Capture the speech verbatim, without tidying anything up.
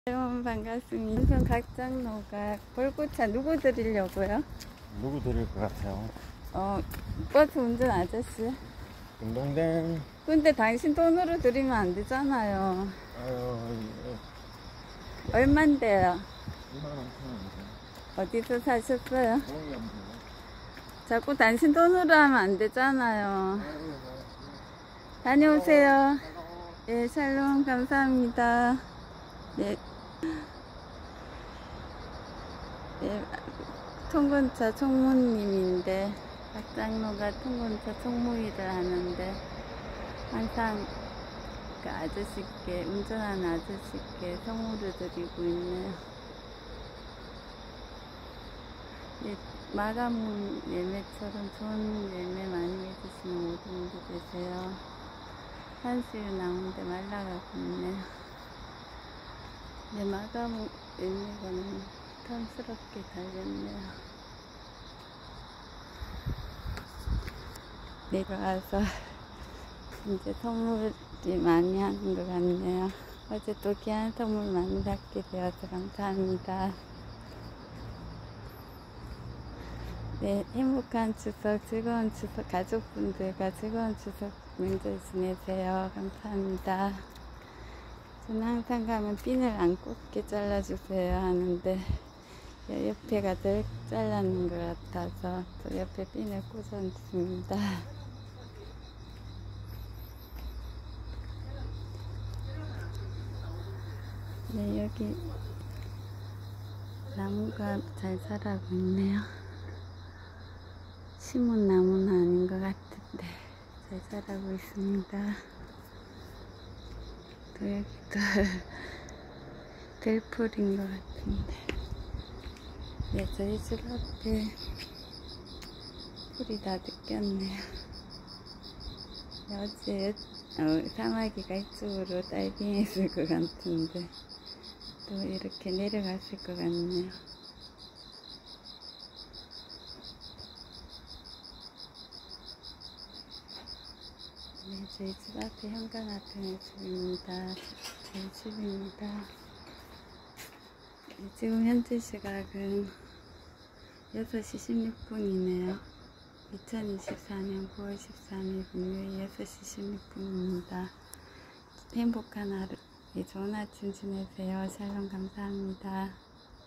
여러분 반갑습니다. 인천 각장로가 볼고차 누구 드리려고요? 누구 드릴 것 같아요? 어, 버스 운전 아저씨. 딩동댕. 근데 당신 돈으로 드리면 안 되잖아요. 아유, 얼만데요? 이만 오천 어디서 사셨어요? 원이요. 자꾸 당신 돈으로 하면 안 되잖아요. 다녀오세요. 예, 샬롬 감사합니다. 예. 예, 통근차 총무님인데 각장로가 통근차 총무일을 하는데 항상 그 아저씨께 운전하는 아저씨께 선물을 드리고 있네요. 예, 마감 예매처럼 좋은 예매 많이 해주시는 모든 분들 되세요. 한수유 나오는데 말라가고 있네요. 네, 마감 예매가 너무 탐스럽게 달렸네요. 내려와서 이제 선물이 많이 하는 것 같네요. 어제 또 귀한 선물 많이 받게 되어서 감사합니다. 네, 행복한 추석, 즐거운 추석, 가족분들과 즐거운 추석 명절 지내세요. 감사합니다. 저는 항상 가면 핀을 안 꽂게 잘라주세요 하는데 옆에가 덜 잘랐는 것 같아서 또 옆에 핀을 꽂아줍니다. 네, 여기 나무가 잘 자라고 있네요. 심은 나무는 아닌 것 같은데 잘 자라고 있습니다. 또 여기도 들풀인 것 같은데, 네, 저희 집 앞에 풀이 다 느꼈네요. 어제 어, 사마귀가 이쪽으로 다이빙했을 것 같은데 또 이렇게 내려갔을 것 같네요. 네, 저희 집 앞에 현관앞에 집입니다. 저희 집입니다. 네, 지금 현재 시각은 여섯 시 십육 분이네요. 이천이십사 년 구월 십삼일 금요일 여섯 시 십육 분입니다. 행복한 하루, 네, 좋은 아침 지내세요. 샬롬 감사합니다.